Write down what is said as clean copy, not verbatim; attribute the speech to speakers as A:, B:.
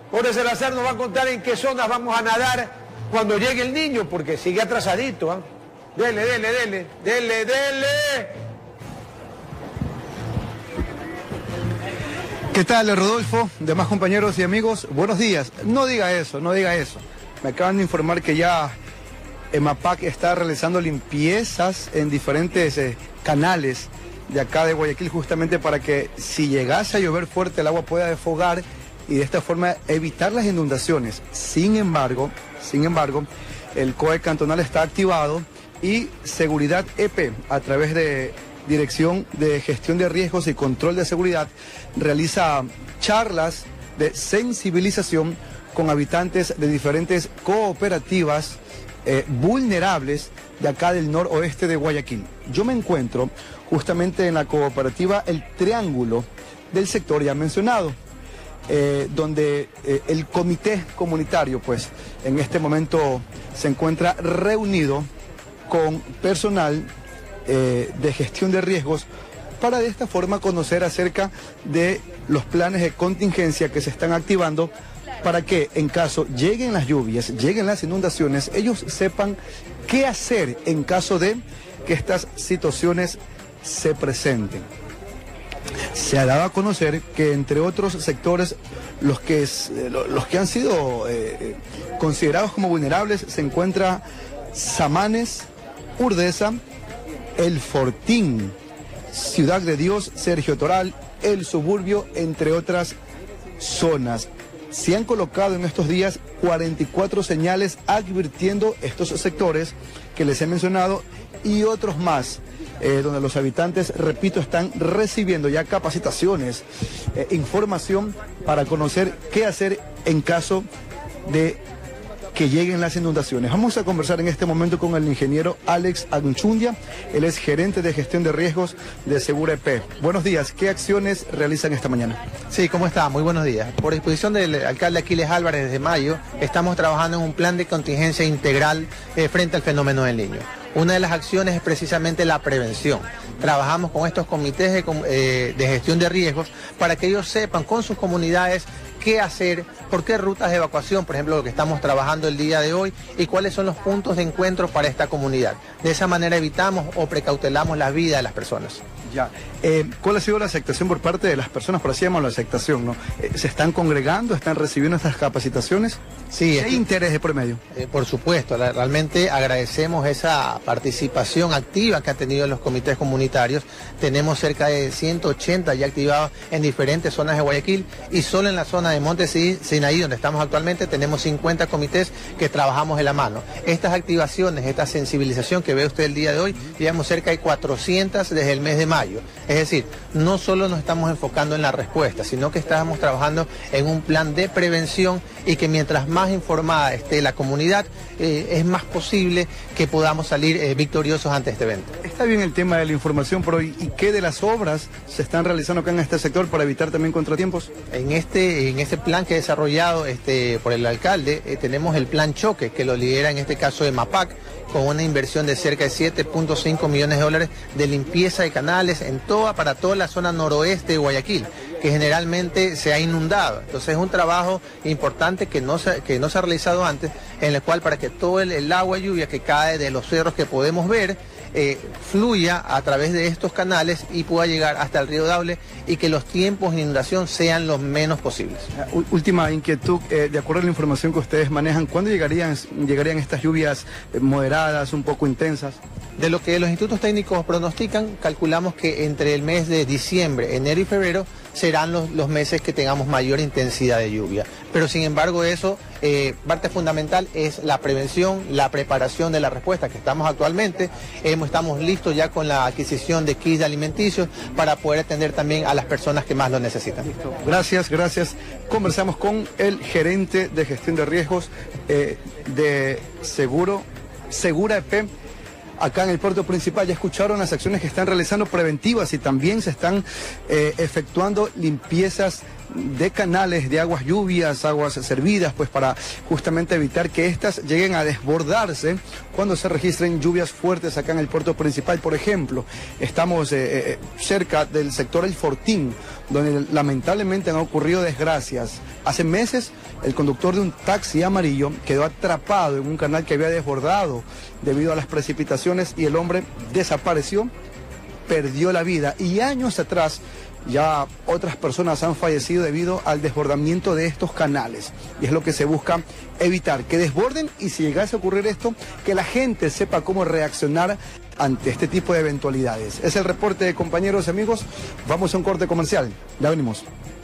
A: Jorge Salazar nos va a contar en qué zonas vamos a nadar cuando llegue el niño, porque sigue atrasadito, ¿eh? Dele, dele, dele, dele, dele.
B: ¿Qué tal, Rodolfo? Demás compañeros y amigos, buenos días. No diga eso, no diga eso. Me acaban de informar que ya EMAPAC está realizando limpiezas en diferentes canales de acá de Guayaquil, justamente para que si llegase a llover fuerte el agua pueda desfogar y de esta forma evitar las inundaciones. Sin embargo, el COE cantonal está activado y Seguridad EP, a través de Dirección de Gestión de Riesgos y Control de Seguridad, realiza charlas de sensibilización con habitantes de diferentes cooperativas vulnerables de acá del noroeste de Guayaquil. Yo me encuentro justamente en la cooperativa El Triángulo del sector ya mencionado, donde el comité comunitario, pues, en este momento se encuentra reunido con personal de gestión de riesgos para de esta forma conocer acerca de los planes de contingencia que se están activando para que en caso lleguen las lluvias, lleguen las inundaciones, ellos sepan qué hacer en caso de que estas situaciones se presenten. Se ha dado a conocer que entre otros sectores los que han sido considerados como vulnerables se encuentra Samanes, Urdesa, El Fortín, Ciudad de Dios, Sergio Toral, El Suburbio, entre otras zonas. Se han colocado en estos días 44 señales advirtiendo estos sectores que les he mencionado y otros más, donde los habitantes, repito, están recibiendo ya capacitaciones, información para conocer qué hacer en caso de que lleguen las inundaciones. Vamos a conversar en este momento con el ingeniero Alex Anchundia. Él es gerente de gestión de riesgos de Segura EP. Buenos días, ¿qué acciones realizan esta mañana?
C: Sí, ¿cómo está? Muy buenos días. Por disposición del alcalde Aquiles Álvarez desde mayo, estamos trabajando en un plan de contingencia integral frente al fenómeno del Niño. Una de las acciones es precisamente la prevención. Trabajamos con estos comités de gestión de riesgos para que ellos sepan con sus comunidades qué hacer, por qué rutas de evacuación, por ejemplo, lo que estamos trabajando el día de hoy, y cuáles son los puntos de encuentro para esta comunidad. De esa manera evitamos o precautelamos la vida de las personas.
B: Ya. ¿Cuál ha sido la aceptación por parte de las personas? Por así llamamos la aceptación, ¿no? ¿Se están congregando, están recibiendo estas capacitaciones?
C: Sí.
B: ¿Qué interés de por medio?
C: Por supuesto, realmente agradecemos esa participación activa que han tenido los comités comunitarios. Tenemos cerca de 180 ya activados en diferentes zonas de Guayaquil, y solo en la zona de Monte Sinaí, donde estamos actualmente, tenemos 50 comités que trabajamos de la mano. Estas activaciones, esta sensibilización que ve usted el día de hoy, llevamos cerca de 400 desde el mes de mayo. Es decir, no solo nos estamos enfocando en la respuesta, sino que estamos trabajando en un plan de prevención, y que mientras más informada esté la comunidad, es más posible que podamos salir victoriosos ante este evento.
B: Está bien el tema de la información, pero ¿y qué de las obras se están realizando acá en este sector para evitar también contratiempos?
C: En este plan que he desarrollado por el alcalde, tenemos el plan Choque, que lo lidera en este caso EMAPAC, con una inversión de cerca de 7.5 millones de dólares de limpieza de canales para toda la zona noroeste de Guayaquil, que generalmente se ha inundado. Entonces es un trabajo importante que no se ha realizado antes, en el cual para que todo el agua lluvia que cae de los cerros que podemos ver fluya a través de estos canales y pueda llegar hasta el río Daule, y que los tiempos de inundación sean los menos posibles.
B: Última inquietud, de acuerdo a la información que ustedes manejan, ¿cuándo llegarían estas lluvias moderadas, un poco intensas?
C: De lo que los institutos técnicos pronostican, calculamos que entre el mes de diciembre, enero y febrero serán los meses que tengamos mayor intensidad de lluvia. Pero sin embargo eso, parte fundamental es la prevención, la preparación de la respuesta que estamos actualmente. Estamos listos ya con la adquisición de kits alimenticios para poder atender también a las personas que más lo necesitan.
B: Listo. Gracias. Conversamos con el gerente de gestión de riesgos de Segura EP. Acá en el puerto principal ya escucharon las acciones que están realizando preventivas, y también se están efectuando limpiezas de canales de aguas lluvias, aguas servidas, pues para justamente evitar que éstas lleguen a desbordarse cuando se registren lluvias fuertes acá en el puerto principal. Por ejemplo, estamos cerca del sector El Fortín, donde lamentablemente han ocurrido desgracias. Hace meses el conductor de un taxi amarillo quedó atrapado en un canal que había desbordado debido a las precipitaciones y el hombre desapareció, perdió la vida. Y años atrás ya otras personas han fallecido debido al desbordamiento de estos canales. Y es lo que se busca evitar, que desborden, y si llegase a ocurrir esto, que la gente sepa cómo reaccionar ante este tipo de eventualidades. Es el reporte, compañeros y amigos. Vamos a un corte comercial. Ya venimos.